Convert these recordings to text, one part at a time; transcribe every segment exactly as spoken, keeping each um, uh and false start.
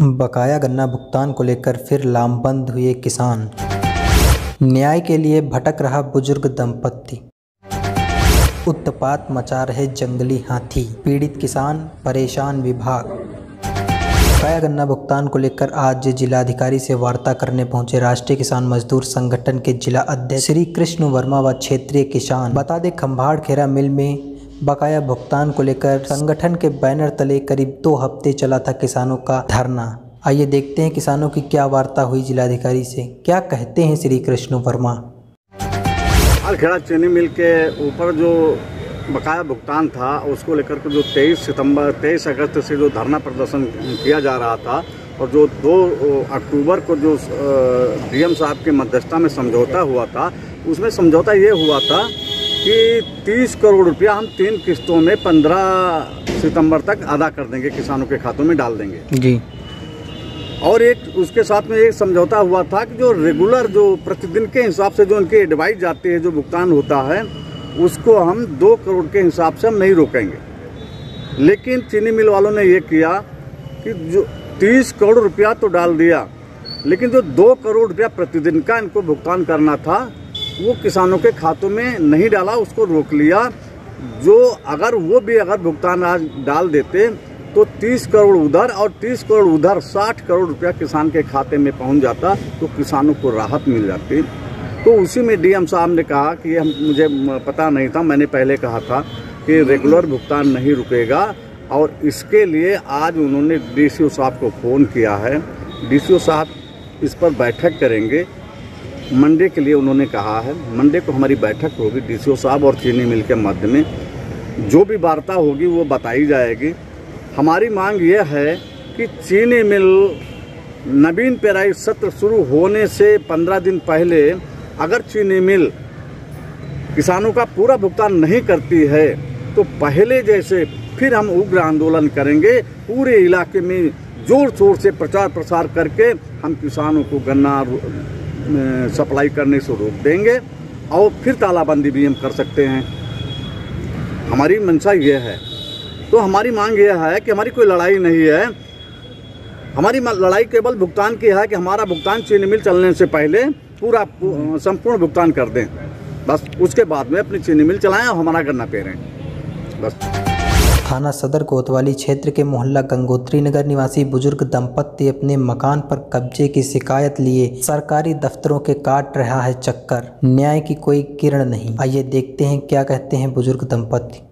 बकाया गन्ना भुगतान को लेकर फिर लामबंद हुए किसान। न्याय के लिए भटक रहा बुजुर्ग दंपत्ति। उत्पात मचा रहे जंगली हाथी। पीड़ित किसान, परेशान विभाग। बकाया गन्ना भुगतान को लेकर आज जिलाधिकारी से वार्ता करने पहुंचे राष्ट्रीय किसान मजदूर संगठन के जिला अध्यक्ष श्री कृष्ण वर्मा व क्षेत्रीय किसान। बता दें, खंभाड़ खेरा मिल में बकाया भुगतान को लेकर संगठन के बैनर तले करीब दो हफ्ते चला था किसानों का धरना। आइए देखते हैं किसानों की क्या वार्ता हुई जिलाधिकारी से। क्या कहते हैं श्री कृष्ण वर्मा। खेड़ा चीनी मिल के ऊपर जो बकाया भुगतान था उसको लेकर के जो तेईस सितंबर तेईस अगस्त से जो धरना प्रदर्शन किया जा रहा था और जो दो अक्टूबर को जो डीएम साहब की मध्यस्थता में समझौता हुआ था, उसमें समझौता ये हुआ था कि तीस करोड़ रुपया हम तीन किस्तों में पंद्रह सितंबर तक अदा कर देंगे, किसानों के खातों में डाल देंगे जी। और एक उसके साथ में एक समझौता हुआ था कि जो रेगुलर जो प्रतिदिन के हिसाब से जो उनकी एडवाइस जाती है, जो भुगतान होता है, उसको हम दो करोड़ के हिसाब से हम नहीं रोकेंगे। लेकिन चीनी मिल वालों ने ये किया कि जो तीस करोड़ रुपया तो डाल दिया, लेकिन जो दो करोड़ रुपया प्रतिदिन का इनको भुगतान करना था वो किसानों के खातों में नहीं डाला, उसको रोक लिया। जो अगर वो भी अगर भुगतान आज डाल देते तो तीस करोड़ उधर और तीस करोड़ उधर, साठ करोड़ रुपया किसान के खाते में पहुंच जाता तो किसानों को राहत मिल जाती। तो उसी में डीएम साहब ने कहा कि हम मुझे पता नहीं था, मैंने पहले कहा था कि रेगुलर भुगतान नहीं रुकेगा और इसके लिए आज उन्होंने डीसीओ साहब को फ़ोन किया है। डीसीओ साहब इस पर बैठक करेंगे। मंडे के लिए उन्होंने कहा है, मंडे को हमारी बैठक होगी डीसीओ साहब और चीनी मिल के मध्य में। जो भी वार्ता होगी वो बताई जाएगी। हमारी मांग ये है कि चीनी मिल नवीन पेराई सत्र शुरू होने से पंद्रह दिन पहले अगर चीनी मिल किसानों का पूरा भुगतान नहीं करती है तो पहले जैसे फिर हम उग्र आंदोलन करेंगे। पूरे इलाके में जोर शोर से प्रचार प्रसार करके हम किसानों को गन्ना सप्लाई करने से रोक देंगे और फिर तालाबंदी भी हम कर सकते हैं। हमारी मंशा ये है। तो हमारी मांग यह है कि हमारी कोई लड़ाई नहीं है, हमारी लड़ाई केवल भुगतान की है कि हमारा भुगतान चीनी मिल चलने से पहले पूरा संपूर्ण भुगतान कर दें, बस उसके बाद में अपनी चीनी मिल चलाएं और हमारा गन्ना पेरें, बस। थाना सदर कोतवाली क्षेत्र के मोहल्ला गंगोत्री नगर निवासी बुजुर्ग दंपत्ति अपने मकान पर कब्जे की शिकायत लिए सरकारी दफ्तरों के काट रहा है चक्कर। न्याय की कोई किरण नहीं। आइए देखते हैं क्या कहते हैं बुजुर्ग दंपत्ति।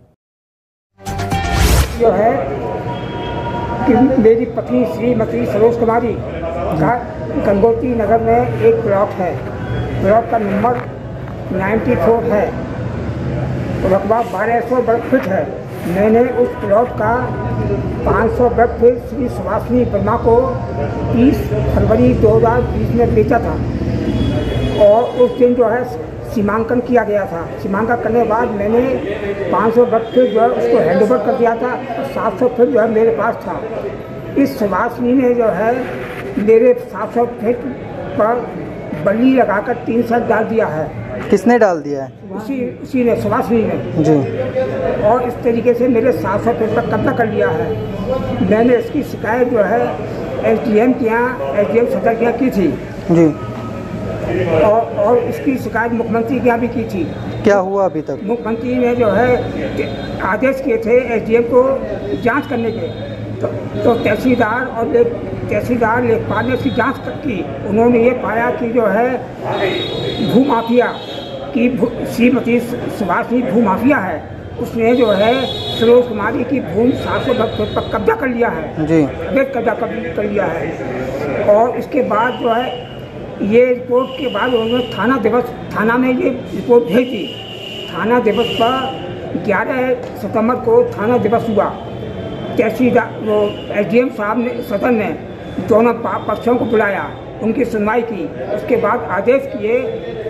जो है कि मेरी पत्नी श्रीमती सरोज कुमारी का गंगोत्री नगर में एक प्लॉट है। प्लॉट का नंबर चौरानवे है, रकबा बारह सौ वर्ग फीट है। मैंने उस प्लॉट का पाँच सौ वर्ग फीट श्री सुभाषिनी वर्मा को तीस फरवरी दो हज़ार बीस में बेचा था और उस दिन जो है सीमांकन किया गया था। सीमांकन करने के बाद मैंने पाँच सौ वर्ग फीट जो है उसको हैंडओवर कर दिया था और सात सौ फीट जो है मेरे पास था। इस सुभाषिनी ने जो है मेरे सात सौ फीट पर बल्ली लगाकर तीन सेट डाल दिया है। किसने डाल दिया है? उसी उसी ने, सुभाषिनी ने जी। और इस तरीके से मेरे सात सौ फीट पर कब्जा कर लिया है। मैंने इसकी शिकायत जो है एसडीएम के यहाँ एसडीएम सदर के यहाँ की थी जी, और और इसकी शिकायत मुख्यमंत्री के यहाँ भी की थी। क्या हुआ अभी तक? मुख्यमंत्री ने जो है आदेश किए थे एसडीएम को जांच करने के, तो, तो तहसीलदार और ले, तहसीलदार लेखपाल ने इसकी जांच की। उन्होंने ये पाया कि जो है भूमाफिया की श्रीमती सुभाषिनी भूमाफिया है, उसने जो है सरोज कुमारी की भूमि सात सौ वर्ग फीट पर कब्जा कर लिया है जी, अवैध कब्जा कर लिया है। और इसके बाद जो है ये रिपोर्ट के बाद उन्होंने थाना दिवस थाना में ये रिपोर्ट भेज दी। थाना दिवस पर ग्यारह सितंबर को थाना दिवस हुआ। तहसीलदार वो एसडीएम साहब ने सदर ने दोनों पक्षों को बुलाया, उनकी सुनवाई की। उसके बाद आदेश किए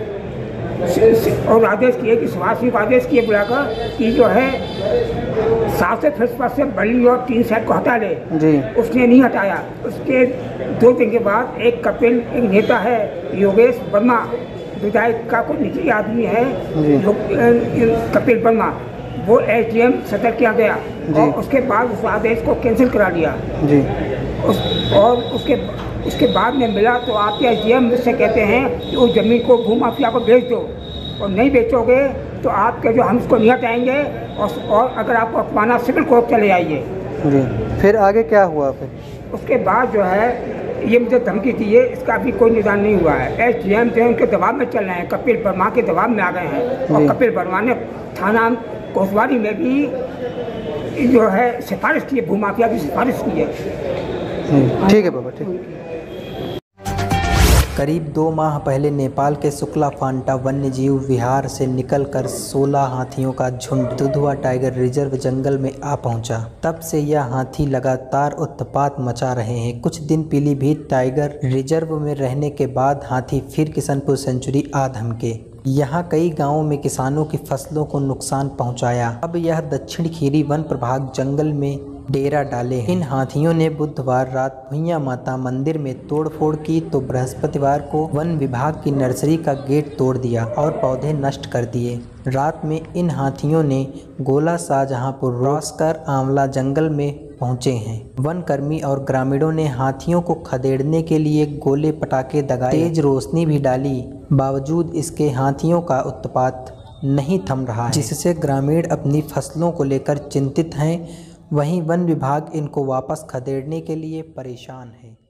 और आदेश किए कि सुभाषिनी को आदेश किए बुलाकर कि जो है सात से फीट पर से बल्ली और तीन सेट को हटा ले जी। उसने नहीं हटाया। उसके दो दिन के बाद एक कपिल, एक नेता है योगेश वर्मा, विधायक का कोई निजी आदमी है कपिल वर्मा, वो एसडीएम सदर के यहाँ गया और उसके बाद उस आदेश को कैंसिल करा लिया जी। उस और उसके उसके बाद में मिला तो आपके एस डी एम से कहते हैं कि उस ज़मीन को भूमाफिया को बेच दो, और नहीं बेचोगे तो आपके जो हम उसको नहीं हटाएंगे, और, और अगर आपको अपमाना सिविल कोर्ट चले आइए। जी, फिर आगे क्या हुआ? फिर उसके बाद जो है ये मुझे धमकी दी है, इसका अभी कोई निदान नहीं हुआ है। एस डी एम जो है उनके दबाव में चल रहे हैं, कपिल वर्मा के दबाव में आ गए हैं, और कपिल वर्मा ने थाना कोतवाली में भी जो है सिफारिश की है, भूमाफिया की सिफारिश की है। ठीक है बाबा, ठीक। करीब दो माह पहले नेपाल के सुक्ला फांटा वन्यजीव विहार से निकलकर सोलह हाथियों का झुंड दुधवा टाइगर रिजर्व जंगल में आ पहुंचा। तब से यह हाथी लगातार उत्पात मचा रहे हैं। कुछ दिन पीलीभीत टाइगर रिजर्व में रहने के बाद हाथी फिर किशनपुर सेंचुरी आ धमके। यहाँ कई गांवों में किसानों की फसलों को नुकसान पहुंचाया। अब यह दक्षिण खीरी वन प्रभाग जंगल में डेरा डाले। इन हाथियों ने बुधवार रात भुइयां माता मंदिर में तोड़फोड़ की तो बृहस्पतिवार को वन विभाग की नर्सरी का गेट तोड़ दिया और पौधे नष्ट कर दिए। रात में इन हाथियों ने गोला शाहजहांपुर क्रॉस कर आंवला जंगल में पहुंचे हैं। वन कर्मी और ग्रामीणों ने हाथियों को खदेड़ने के लिए गोले पटाखे दगाए, तेज रोशनी भी डाली। बावजूद इसके हाथियों का उत्पात नहीं थम रहा है, जिससे ग्रामीण अपनी फसलों को लेकर चिंतित हैं। वहीं वन विभाग इनको वापस खदेड़ने के लिए परेशान है।